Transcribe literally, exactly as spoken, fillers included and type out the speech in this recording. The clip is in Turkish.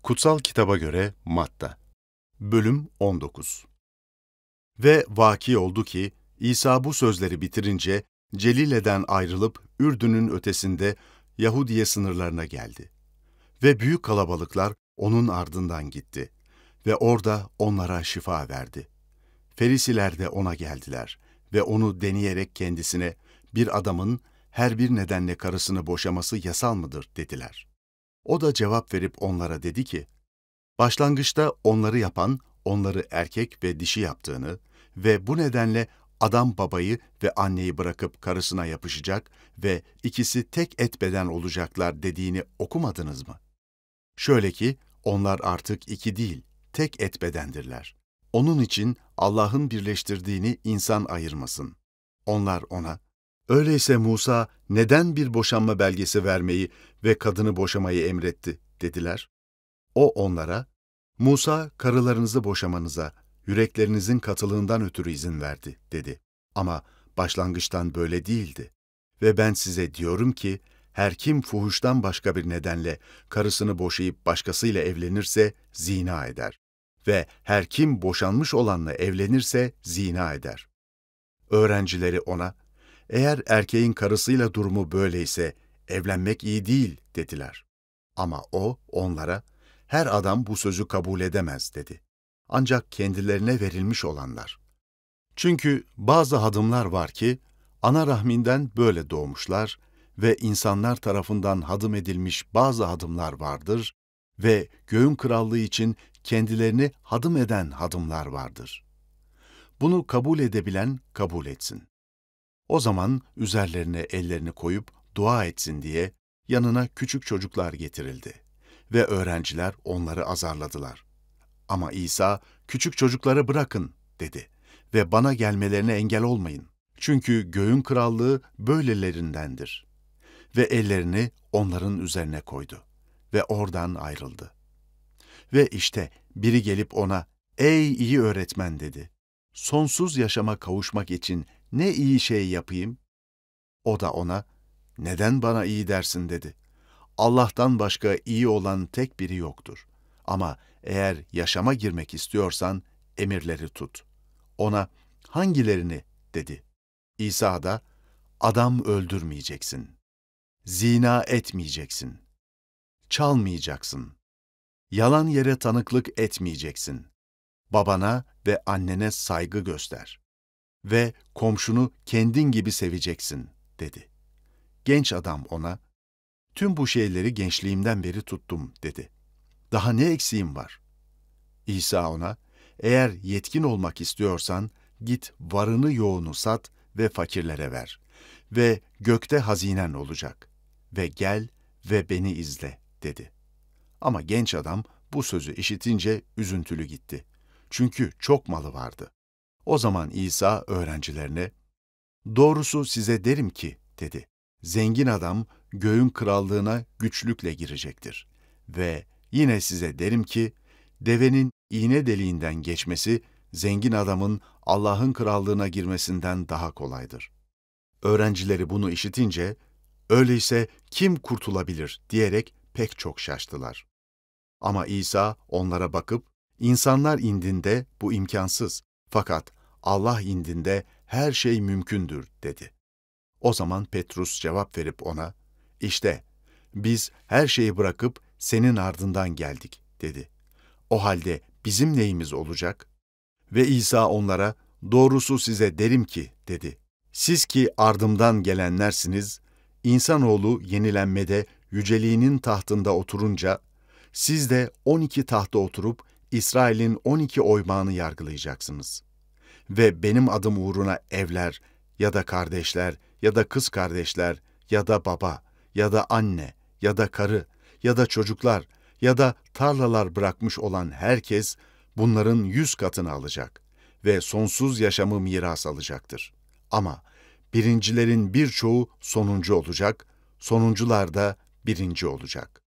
Kutsal Kitaba göre Matta. Bölüm on dokuz. Ve vaki oldu ki, İsa bu sözleri bitirince, Celile'den ayrılıp Ürdün'ün ötesinde Yahudiye sınırlarına geldi. Ve büyük kalabalıklar onun ardından gitti. Ve orada onlara şifa verdi. Ferisiler de ona geldiler ve onu deneyerek kendisine, bir adamın her bir nedenle karısını boşaması yasal mıdır dediler. O da cevap verip onlara dedi ki, başlangıçta onları yapan, onları erkek ve dişi yaptığını ve bu nedenle adam babayı ve anneyi bırakıp karısına yapışacak ve ikisi tek et beden olacaklar dediğini okumadınız mı? Şöyle ki, onlar artık iki değil, tek et bedendirler. Onun için Allah'ın birleştirdiğini insan ayırmasın. Onlar ona, öyleyse Musa neden bir boşanma belgesi vermeyi ve kadını boşamayı emretti dediler. O onlara, Musa karılarınızı boşamanıza, yüreklerinizin katılığından ötürü izin verdi dedi. Ama başlangıçtan böyle değildi. Ve ben size diyorum ki, her kim fuhuştan başka bir nedenle karısını boşayıp başkasıyla evlenirse zina eder. Ve her kim boşanmış olanla evlenirse zina eder. Öğrencileri ona, eğer erkeğin karısıyla durumu böyleyse evlenmek iyi değil dediler. Ama o onlara, her adam bu sözü kabul edemez dedi. Ancak kendilerine verilmiş olanlar. Çünkü bazı hadımlar var ki, ana rahminden böyle doğmuşlar ve insanlar tarafından hadım edilmiş bazı hadımlar vardır ve göğün krallığı için kendilerini hadım eden hadımlar vardır. Bunu kabul edebilen kabul etsin. O zaman üzerlerine ellerini koyup dua etsin diye yanına küçük çocuklar getirildi ve öğrenciler onları azarladılar. Ama İsa, küçük çocukları bırakın dedi ve bana gelmelerine engel olmayın. Çünkü göğün krallığı böylelerindendir. Ve ellerini onların üzerine koydu ve oradan ayrıldı. Ve işte biri gelip ona, ey iyi öğretmen dedi. Sonsuz yaşama kavuşmak için ne iyi şey yapayım? O da ona, neden bana iyi dersin dedi. Allah'tan başka iyi olan tek biri yoktur. Ama eğer yaşama girmek istiyorsan emirleri tut. Ona, hangilerini dedi. İsa da, adam öldürmeyeceksin. Zina etmeyeceksin. Çalmayacaksın. Yalan yere tanıklık etmeyeceksin. Babana ve annene saygı göster. Ve komşunu kendin gibi seveceksin, dedi. Genç adam ona, tüm bu şeyleri gençliğimden beri tuttum, dedi. Daha ne eksiğim var? İsa ona, eğer yetkin olmak istiyorsan, git varını yoğunu sat ve fakirlere ver. Ve gökte hazinen olacak. Ve gel ve beni izle, dedi. Ama genç adam bu sözü işitince üzüntülü gitti. Çünkü çok malı vardı. O zaman İsa öğrencilerine, doğrusu size derim ki, dedi, zengin adam göğün krallığına güçlükle girecektir. Ve yine size derim ki, devenin iğne deliğinden geçmesi, zengin adamın Allah'ın krallığına girmesinden daha kolaydır. Öğrencileri bunu işitince, öyleyse kim kurtulabilir diyerek pek çok şaştılar. Ama İsa onlara bakıp, insanlar indinde bu imkansız, fakat Allah indinde her şey mümkündür, dedi. O zaman Petrus cevap verip ona, işte biz her şeyi bırakıp senin ardından geldik, dedi. O halde bizim neyimiz olacak? Ve İsa onlara, doğrusu size derim ki, dedi. Siz ki ardımdan gelenlersiniz, insanoğlu yenilenmede yüceliğinin tahtında oturunca, siz de on iki tahta oturup İsrail'in on iki oymağını yargılayacaksınız. Ve benim adım uğruna evler ya da kardeşler ya da kız kardeşler ya da baba ya da anne ya da karı ya da çocuklar ya da tarlalar bırakmış olan herkes bunların yüz katını alacak ve sonsuz yaşamı miras alacaktır. Ama birincilerin birçoğu sonuncu olacak, sonuncular da birinci olacak.